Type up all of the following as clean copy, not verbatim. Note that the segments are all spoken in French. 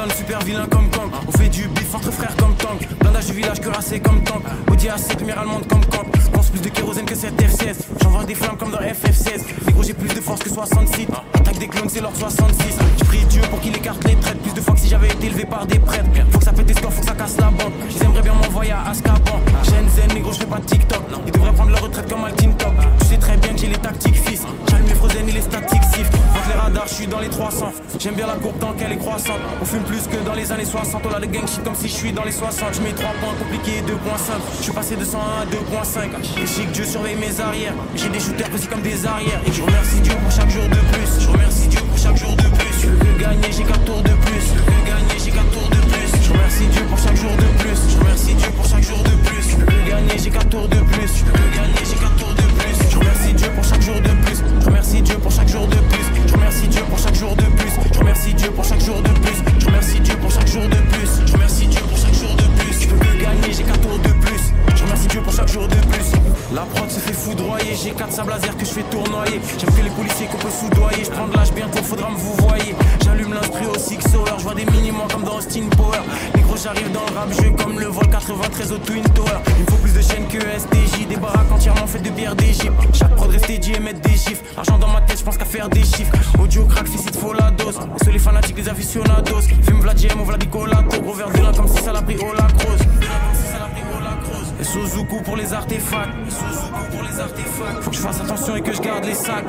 donne, super vilain comme Kang. On fait du bif entre frères comme Tank. Blindage du village cuirassé comme tank. Audi A7, lumière allemande comme Kang. Pense plus de kérosène que cette F16. J'envoie des flammes comme dans FF16. Les gros j'ai plus de force que 66. Attaque des clones c'est leur 66. J'ai pris Dieu pour qu'il écarte les traites. Plus de fois que si j'avais été élevé par des prêtres. Faut que ça pète des scores, faut que ça casse la banque. J'aimerais bien m'envoyer à Azkaban. Shenzhen, négro je fais pas de TikTok. Ils devraient prendre leur retraite comme Altin Top. Tu sais très bien que j'ai les tactiques fils. J'allume les Frozen et les statiques sif. Contre les radars, je suis dans les 300. J'aime bien la courbe tant qu'elle est croissante. On fume plus que dans les années 60. On a le gang shit comme si je suis dans les 60. Je mets 3 points compliqués, 2 points simples. Je suis passé de 101 à 2.5. Et chic, Dieu surveille mes arrières. J'ai des shooters aussi comme des arrières. Et je remercie Dieu pour chaque jour de plus. Je remercie Dieu pour chaque jour de plus. Je veux que gagner, j'ai 4 tours de plus. Je veux que gagner, j'ai 4 tours de plus. Je remercie Dieu pour chaque jour de plus. Je remercie Dieu pour chaque jour de plus. Je veux que gagner, j'ai 4 tours de plus. Je veux que gagner, j'ai 4 tours de plus. Je remercie Dieu pour chaque jour de plus. Je remercie Dieu pour chaque jour de plus. Je remercie Dieu pour chaque jour de plus. Je remercie Dieu pour chaque jour de plus. Je remercie Dieu pour chaque jour de plus. Je remercie Dieu pour chaque jour de plus. Je veux que gagner, j'ai 4 tours de plus. Je remercie Dieu pour chaque jour de plus. La prod se fait foudroyer. J'ai 4 sables laser que je fais tournoyer. J'aime que les policiers qu'on peut soudoyer. Je prends de l'âge bientôt, faudra me vous voyez. J'allume l'instru au 6 hour. Je vois des mini-mois comme dans Austin Power. Les gros j'arrive dans le rap jeu comme le vol 93 au Twin Tower. Il me faut plus de chaînes que STJ. Des baraques entièrement faites de bière d'Égypte. Chaque prod reste dédié et mettre des chiffres. Argent dans ma tête, je pense qu'à faire des chiffres. Audio crack, fils, il te faut la dose. Et sur les fanatiques, les aficionados. Fume Vladiem, ouvre la Dicolato. Gros verre de lin comme si ça l'a pris au lacrose. Et Suzuku pour les artefacts. Faut que je fasse attention et que je garde les sacs.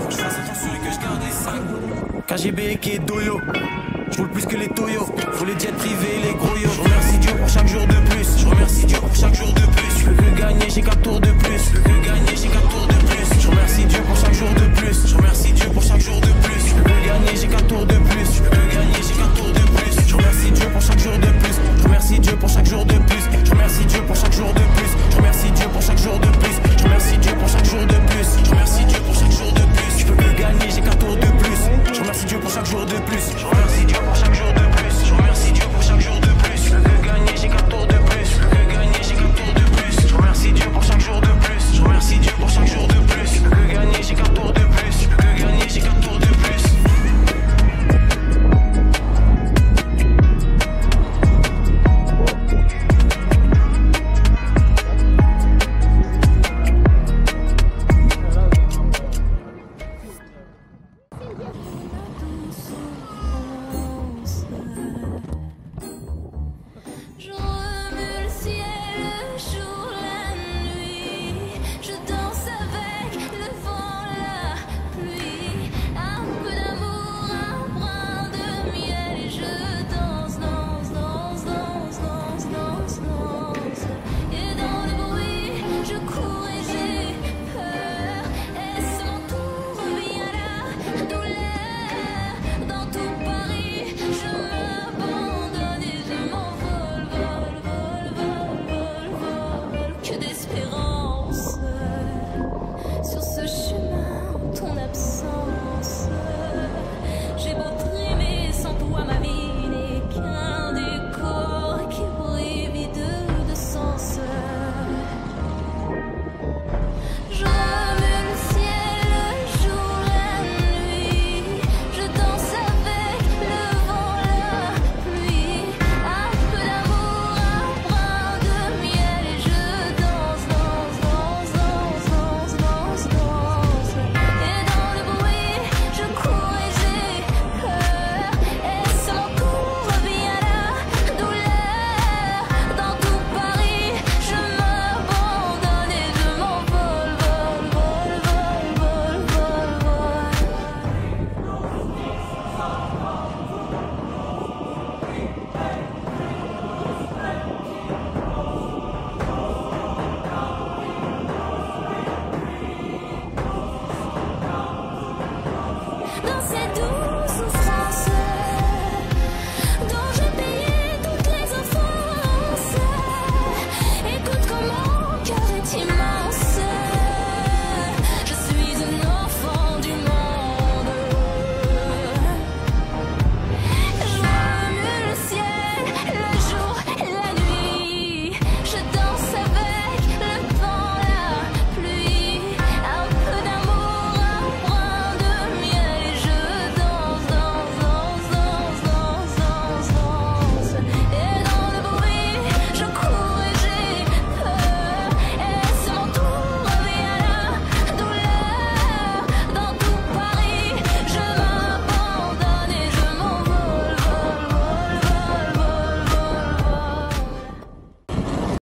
KGB et Doyo. Je roule plus que les Toyo. Faut les jets privés et les gros yo. Je remercie Dieu pour chaque jour de plus. Je remercie Dieu pour chaque jour de plus. Je veux que gagner, j'ai 4 tours de plus.